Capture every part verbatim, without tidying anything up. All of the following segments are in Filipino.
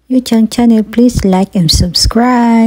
YouTube channel, please like and subscribe.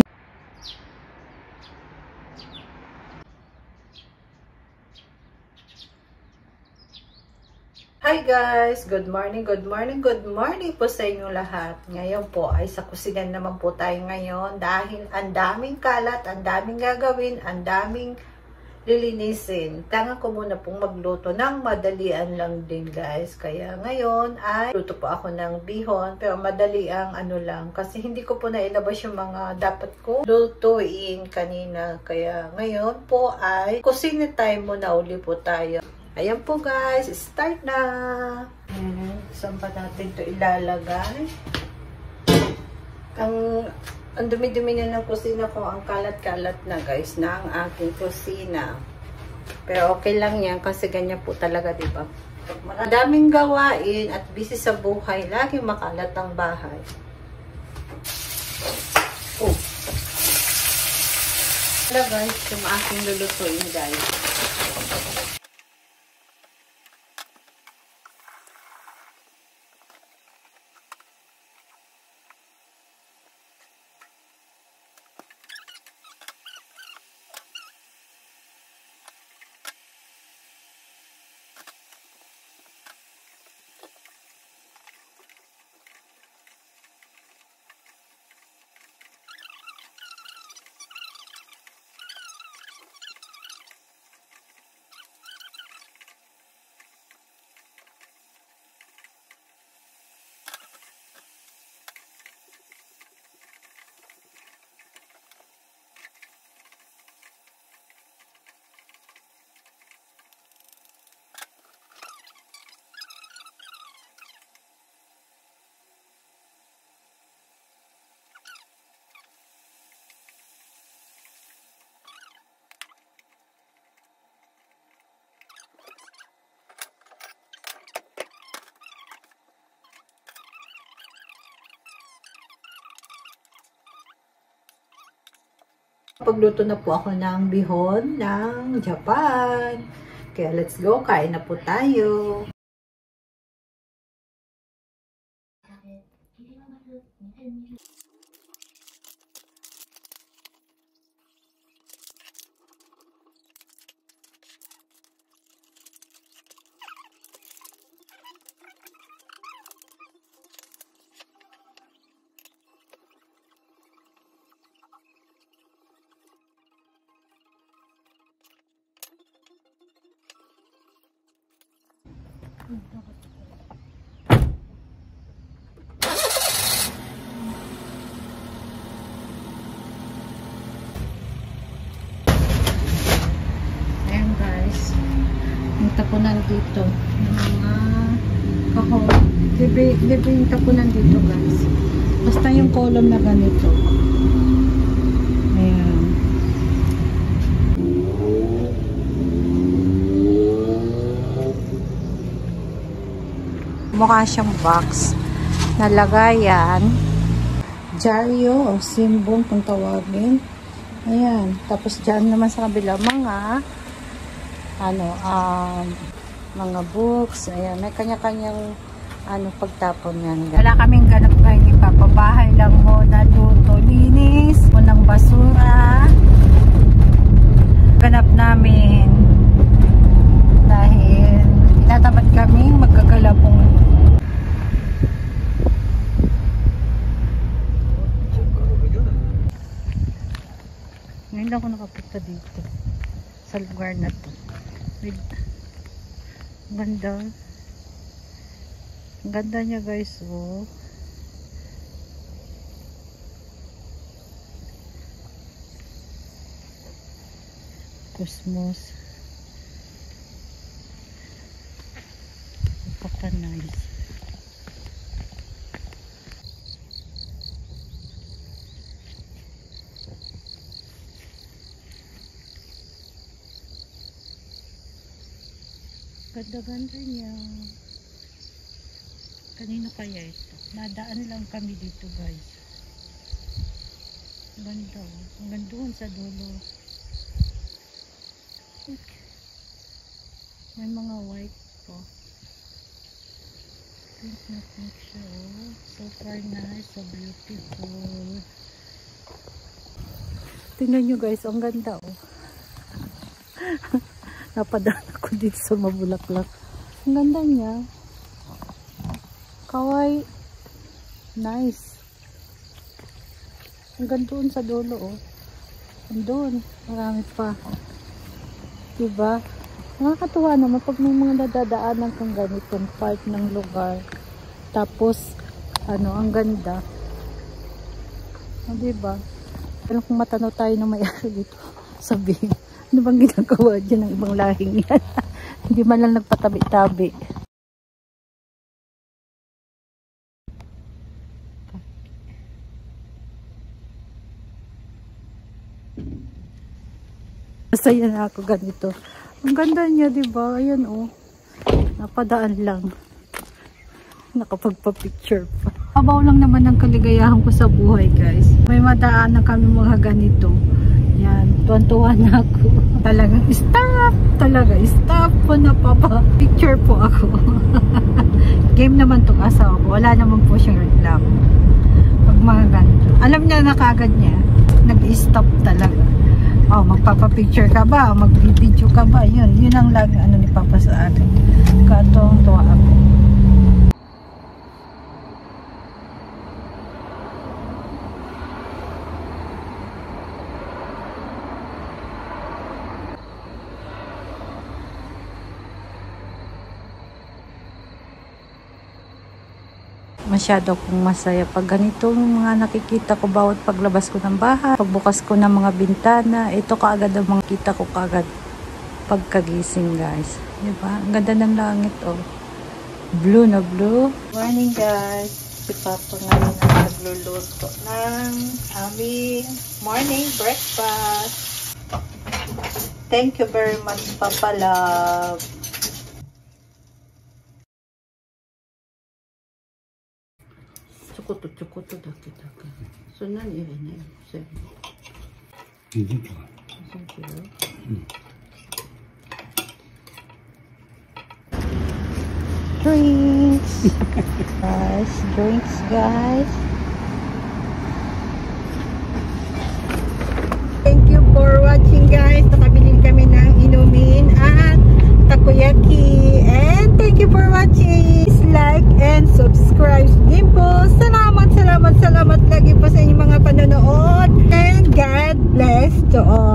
Hi guys! Good morning, good morning, good morning po sa inyo lahat. Ngayon po ay sa kusinan naman po tayo ngayon dahil ang daming kalat, ang daming gagawin, ang daming lilinisin. Tangan ko muna pong magluto ng madalian lang din guys. Kaya ngayon ay luto po ako ng bihon pero madali ang ano lang kasi hindi ko po nailabas yung mga dapat ko lutuin kanina. Kaya ngayon po ay kusina time muna uli po tayo. Ayan po guys, start na! Ayan, saan pa natin ito ilalagay? Ang, ang dumi-dumi na ng kusina ko, ang kalat-kalat na guys, na ang aking kusina. Pero okay lang yan, kasi ganyan po talaga, diba? Madaming gawain at busy sa buhay, lagi makalat ang bahay. Oh! Wala guys, yung aking lulutuin guys. Pagluto na po ako ng bihon ng Japan. Kaya let's go, kain na po tayo. Ayan guys, yung tapunan dito yung mga kahon, libre, libre yung tapunan dito guys, basta yung column na ganito. Ayan, mukha siyang box na lagayan, dyaryo o simbong kung tawagin. Ayan, tapos dyan naman sa kabila mga ano, um, mga books. Ayan, may kanya-kanyang ano, pagtapon yan. Wala kaming ganap kayo, ipapabahay lang mo na luto, linis mo ng basura. Ganap namin dahil tinatapat kaming magkagalapong. Ngayon ako nakapunta dito sa lugar na to. With ganda. Ganda niya guys, oh. Cosmos. Napaka nice. Ganda-ganda niya. Kanino kaya ito? Nadaan lang kami dito guys. Ganda oh. Hanggang doon sa dulo. May mga white po. pink na pink siya, oh. So far nice, so beautiful. Tingnan nyo guys, ang ganda, oh. Napadaan ako dito sa mabulaklak. Ang ganda niya. Kawaii. Nice. Ang ganda doon sa dulo, oh. Doon, marami pa. Diba? Nakakatuwa naman pag may mga nadadaanan kang ganitong part ng lugar. Tapos, ano, ang ganda. O, diba? Alam kung matanaw tayo na may-ari dito. Sabihin, ano bang ginagawa dyan ng ibang lahing yan? Hindi man lang nagpatabi-tabi. Masaya na ako ganito. Ang ganda niya, diba? Ayan, oh. Napadaan lang. Nakapagpa-picture pa. Abaw lang naman ang kaligayahan ko sa buhay, guys. May madaan na kami mga ganito. Yan. Tuwan-tuwa na ako. Talagang stop! Talaga, stop po na papa. Picture po ako. Game naman itong asawa ko. Wala naman po siyang reklamo. Pag mga ganito. Alam niya na kagad niya. Nag-stop talaga. Oh, magpapapicture ka ba? Mag-video ka ba? Yun, yun ang lagi ano ni Papa sa akin. Katong tuwa ako. Masyado akong masaya pag ganitong mga nakikita ko bawat paglabas ko ng bahay, pagbukas ko ng mga bintana. Ito kaagad ang mga kita ko kaagad pagkagising, guys. Diba? Ang ganda ng langit, oh. Blue na blue. Morning, guys. Si Papa ngayon ang nagluluto ng aming morning breakfast. Thank you very much, Papa Love. Chokoto, chokotoだけだから。そんなに入れないの？全部。全然違う。全然違う？うん。Drinks! Guys, drinks, guys. Thank you for watching, guys. Nakabili kami ng inumin at takoyaki. And thank you for watching. Please like and subscribe din po. Salamat, salamat, salamat lagi po sa inyong mga panonood. And God bless to all.